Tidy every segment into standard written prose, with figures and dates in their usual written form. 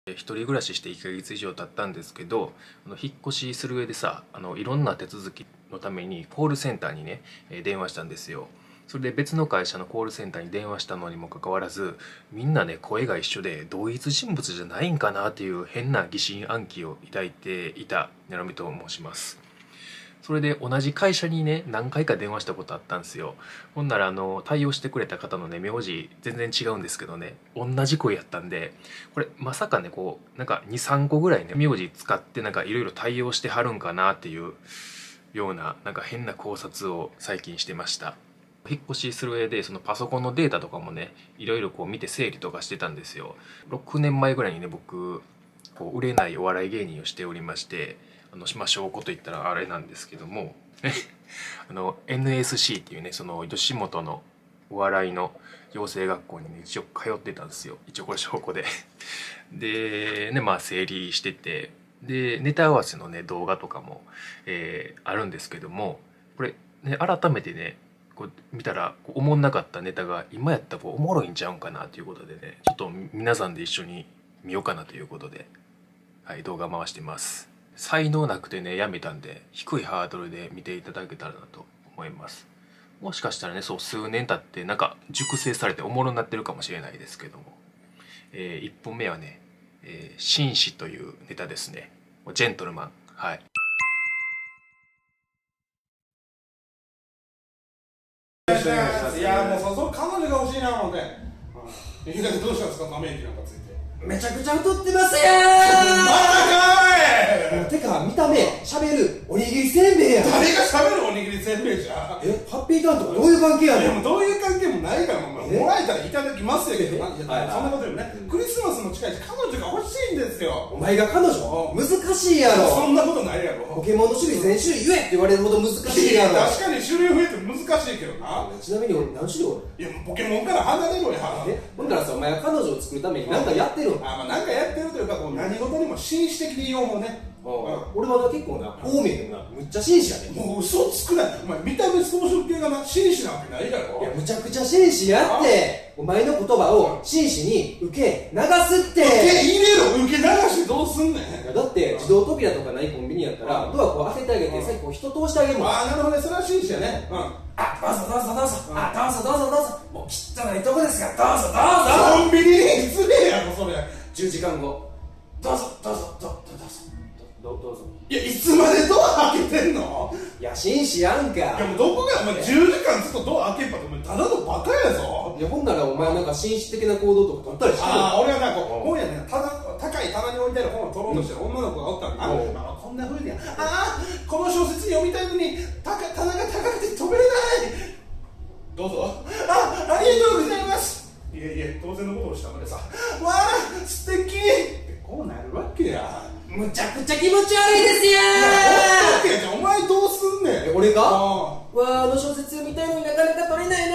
一人暮らしして1ヶ月以上経ったんですけど、引っ越しする上でさ、いろんな手続きのためにコールセンターにね、電話したんですよ。それで別の会社のコールセンターに電話したのにもかかわらず、みんなね、声が一緒で同一人物じゃないんかなっていう変な疑心暗鬼を抱いていたナロミと申します。それで同じ会社にね、何回か電話したことあったんですよ。ほんなら対応してくれた方のね、名字全然違うんですけどね、同じ声やったんで、これまさかね、こうなんか2、3個ぐらいね、名字使ってなんかいろいろ対応してはるんかなっていうような、なんか変な考察を最近してました。引っ越しする上でそのパソコンのデータとかもね、いろいろこう見て整理とかしてたんですよ。6年前ぐらいにね、僕こう売れないお笑い芸人をしておりまして、証拠といったらあれなんですけどもNSC っていうね、その吉本のお笑いの養成学校にね、一応通ってたんですよ。一応これ証拠ででね、まあ整理してて、でネタ合わせのね動画とかも、あるんですけども、これね、改めてねこう見たら、おもんなかったネタが今やったらおもろいんちゃうんかなということでね、ちょっと皆さんで一緒に見ようかなということで、はい、動画回してます。才能なくてね、やめたんで、低いハードルで見ていただけたらなと思います。もしかしたらね、そう数年経ってなんか熟成されておもろになってるかもしれないですけども、1本目はね、紳士というネタですね。ジェントルマン。はい。 いやもうそ彼女が欲しいな思って。いきなりどうしたんですか、ため息なんかついて。 めちゃくちゃ太ってますやまだかん。てか見た目、喋るおにぎりせんべいやん。 誰が喋るおにぎりせんべいじゃん。 ハッピーターンとかどういう関係やねん。 いやもうどういう関係もないから、もらえたらいただきますやけど、そんなことよりね、クリスマスも近いし彼女が欲しいんですよ。 お前が彼女難しいやろ。 そんなことないやろ。 ポケモンの種類全種類言えって言われるほど難しいやろ。 確かに種類増えて難しいけどな。 ちなみに俺何種類おる？ いやポケモンから離れろや。 ほんならさ、お前が彼女を作るために何かやってるの？ まあなんかやってるというか、何事にも紳士的に言おうもね。 俺はな、結構な、こう見えてもな、むっちゃ紳士やね。 もう嘘つくな。お前見た目装飾系がな、紳士なわけないやろ。 いや、むちゃくちゃ紳士やって。お前の言葉を真摯に受け流すって。 受け入れろ。受け流してどうすんねん。 いやだって自動扉とかないコンビニやったらドアこう開けてあげて、さっきこう人通してあげるもん。 なるほどね、それは紳士やね。 どうぞどうぞどうぞ、どうぞどうぞどうぞ、もう汚いとこですからどうぞどうぞ。 コンビニに失礼やろそれ。 10時間後、どうぞどうぞどうぞどうぞ。 いや、いつまでドア開けてんの。 いや、紳士やんか。 いやもうどこがお前10時間ずっとドア開けっぱって、お前ただのバカやぞ。 いや、ほんならお前なんか紳士的な行動とか取ったりしてる。 俺はな、本屋ね、高い棚に置いてある本を取ろうとしてる女の子がおったらな、こんなふうにこの小説読みたいのに棚が高くて飛べれない。どうぞ。ありがとうございます。いえ当然のことをしたのでさ、わあ素敵ってこうなるわけや。 むちゃくちゃ気持ち悪いですやん。じゃあお前どうすんねん。 俺がわあ、小説読みたいのになかなか取れないな。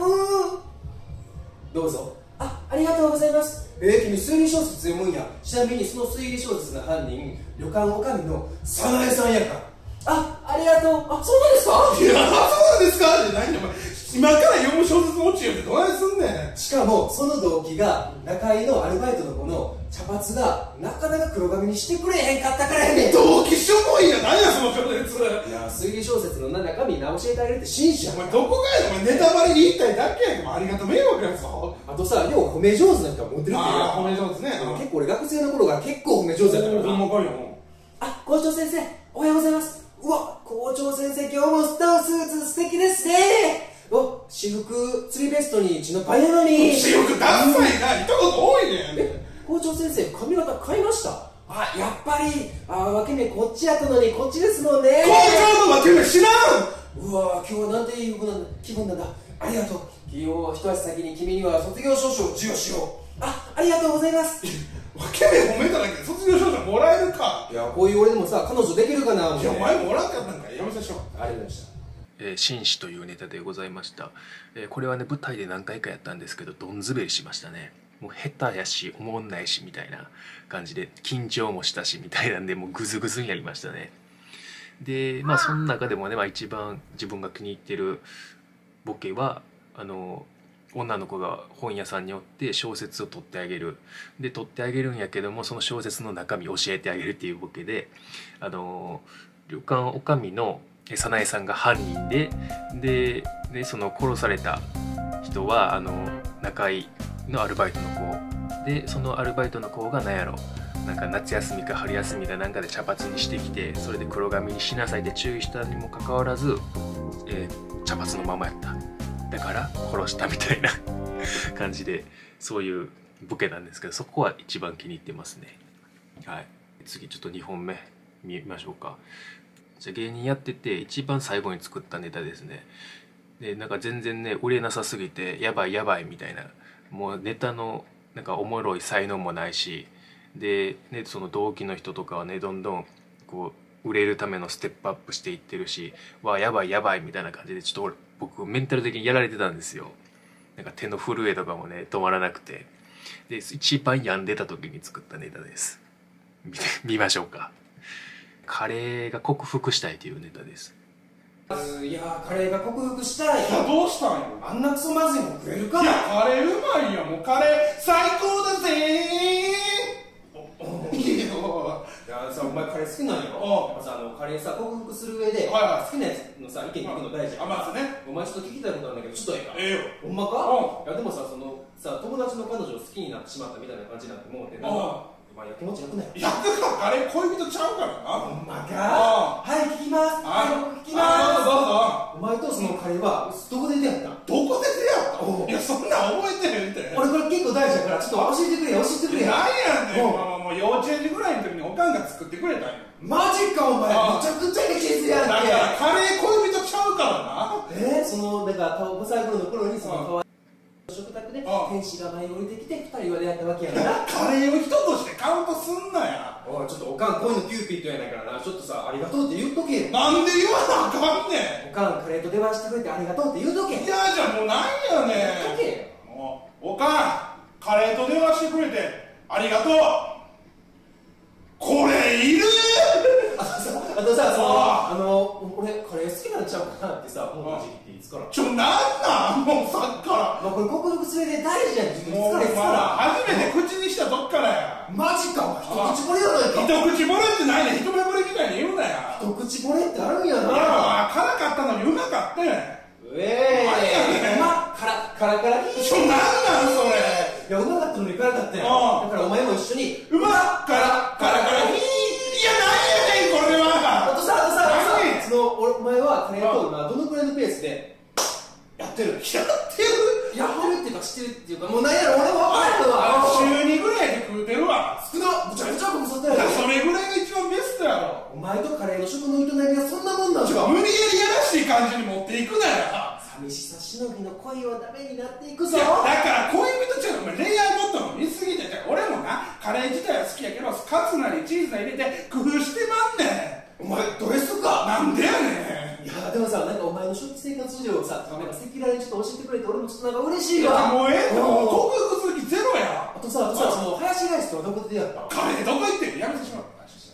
どうぞ。ありがとうございます。君推理小説読むんや。ちなみにその推理小説の犯人、旅館おかみの早苗さんやから。ありがとう。そうなんですか。 いや、そうなんですかって何お前、今から読む小説のオチよってどないすんねん。 しかもその動機が中井のアルバイトの子の茶髪がなかなか黒髪にしてくれへんかったからやねん。 動機しょぼいや。何やその小説。 いや、推理小説の中身な教えてあげるって紳士や。 お前どこがや。お前ネタバレに言いたいだけやんけ。ありがとう迷惑やぞ。 あとさ、よう褒め上手な人は持ってるっていうや褒め上手ね。 結構俺学生の頃から結構褒め上手やったからな。校長先生おはようございます。うわ、校長先生今日もスタースーツ素敵ですね。私服釣りベストに血のパイなのに。 私服ダサいな。言ったこと多いねん。 校長先生髪型変えました。やっぱり分け目こっちやったのにこっちですもんね。 校長の分け目知らん。 うわ、今日はなんていい気分なんだ。ありがとう。一足先に君には卒業証書を授与しよう。ありがとうございます。 分け目褒めただけで卒業証書もらえるか。 いや、こういう俺でもさ、彼女できるかな。 いや、お前もおらんかったんか。やめさせよう。 ありがとうございました。 紳士というネタでございました。これはね、舞台で何回かやったんですけど、どんずべりしましたね。もう下手やしおもんないしみたいな感じで、緊張もしたしみたいなんで、もうグズグズにやりましたね。でまあその中でもね、一番自分が気に入ってるボケは女の子が本屋さんに寄って小説を取ってあげる。で取ってあげるんやけども、その小説の中身教えてあげるっていうボケで、旅館おかみの早苗さんが犯人でその殺された人は中井のアルバイトの子で、そのアルバイトの子が何やろ、なんか夏休みか春休みかなんかで茶髪にしてきて、それで黒髪にしなさいって注意したにもかかわらず、茶髪のままやった。だから殺したみたいな感じで、そういうボケなんですけど、そこは一番気に入ってますね。はい、次ちょっと2本目見ましょうか。じゃあ芸人やってて一番最後に作ったネタですね。でなんか全然ね売れなさすぎてやばいやばいみたいな、もうネタのなんかおもろい才能もないし、で、ね、その同期の人とかはねどんどんこう売れるためのステップアップしていってるし、わあやばいやばいみたいな感じで、ちょっと僕メンタル的にやられてたんですよ。なんか手の震えとかもね止まらなくて、で一番病んでた時に作ったネタです。見ましょうか。カレーが克服したいというネタです。 いやー、カレーが克服したい。 どうしたんよ。 あんなクソまずいもん食えるか。 いや、カレーうまいよ。もうカレー最高だぜー。いいよ。 いやさ、お前カレー好きなんやろ。やっぱさ、カレーさ克服する上で、 はいはい、 好きなやつのさ意見聞くの大事。 あ、まずね。 お前ちょっと聞きたいことあるんだけど、ちょっとええか。 ええよ。 ほんまか。いやでもさ、そのさ友達の彼女を好きになってしまったみたいな感じになってもうて、なんかお前やきもちなくない。 いや、だからカレー恋人ちゃうからな。 ほんまか。はい聞きます。はい聞きます。 どうぞ。 お前とそのカレーはどこで出会った？ どこで出会った？いや、そんなん覚えてへんて。 俺これ結構大事だからちょっと教えてくれよ、教えてくれよ。 なんやねん。もう幼稚園児ぐらいの時におかんが作ってくれたんよ。 マジかお前、めちゃくちゃいいケースやんけ。 だからカレー恋人ちゃうからな。 そのだから5歳頃の頃にその可愛い食卓で天使が舞い降りてきて2人は出会ったわけやから。 カレーを人としてカウントすんなや。 おいちょっとおかん恋のキューピッドやないからな、ちょっとさありがとうって言うとけ。 なんで言わなあかんねん。 おかんカレーと電話してくれてありがとうって言うとけ。 いやじゃあもうなんやねん。 言うとけよ。 もうおかんカレーと電話してくれてありがとう。これいる？ あとさ、俺カレー好きなんちゃうかなってさ思った時期っていつから？ なんなんもうさっきから。 これ克服するで大事やん。自分もういつから初めて口にしたとっからや。 マジか。一口惚れやないか。 一口惚れってないねん。一目惚れみたいに言うなや。 一口惚れってあるんやな。 いや辛かったのにうまかったん。 何やねん。カラカラいい。 なんなんそれ。 いやうまかったのに辛かったやん。だからお前も一緒にうまっカラカラいい。いやなんやねんこれは。 あとさそのお前はカレーと今どのくらいのペースでやってるっていうか知ってるっていうか、もう何やろ俺も分からんのわ。 週2ぐらいで食うてるわ。 少なむちゃくちゃご無沙汰やろ。 それぐらいが一番ベストやろ。 お前とカレーの食の営みはそんなもんなんか。 無理やりやらしい感じに持っていくなよ。 寂しさしのぎの恋はダメになっていくぞ。 だから恋人ちゃうの恋愛モットーの見すぎてて、俺もなカレー自体は好きやけどカツなりチーズなり入れて工夫してまんねん。 お前ドレスか。 なんでやねん。 いやでもさ、なんかお前の食生活事情をさ、なんか赤裸々にちょっと教えてくれて俺もちょっとなんか嬉しいわ。 もうええってもう克服する気ゼロや。 あとさそのハヤシライスとはどこで出会ったの？ カレーどこ行ってんのやめてしまう。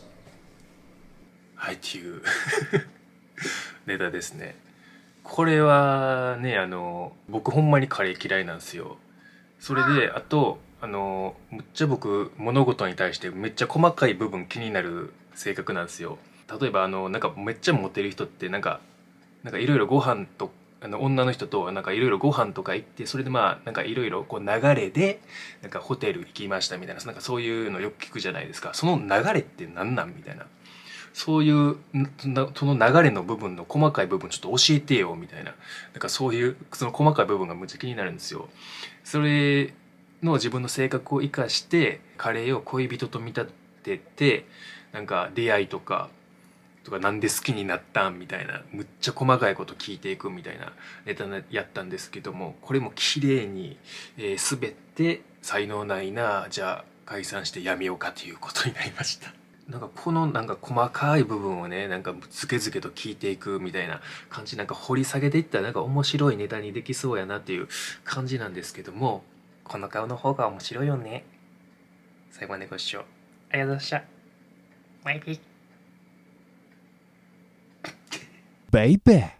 はいっていうネタですね。これはね僕ほんまにカレー嫌いなんですよ。それであとむっちゃ僕物事に対してめっちゃ細かい部分気になる性格なんですよ。例えばなんかめっちゃモテる人ってなんかいろいろご飯と女の人となんかいろいろご飯とか行って、それでまあなんかいろいろこう流れでなんかホテル行きましたみたいな、なんかそういうのよく聞くじゃないですか。その流れって何なんみたいな、そういうその流れの部分の細かい部分ちょっと教えてよみたいな、なんかそういうその細かい部分がむっちゃ気になるんですよ。それの自分の性格を生かしてカレーを恋人と見立てて、なんか出会いとかなんで好きになったんみたいなむっちゃ細かいこと聞いていくみたいなネタやったんですけども、これも綺麗に滑って才能ないな、じゃあ解散してやめようかということになりました。なんかこのなんか細かい部分をねなんかズケズケと聞いていくみたいな感じ、なんか掘り下げていったらなんか面白いネタにできそうやなっていう感じなんですけども、この顔の方が面白いよね。最後までご視聴ありがとうございました。バイビー。 Baby